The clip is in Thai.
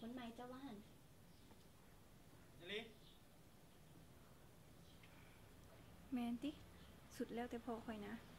คนใหม่เจ้าว่าหันยลิแมนติสุดแล้วแต่พอข่อยนะ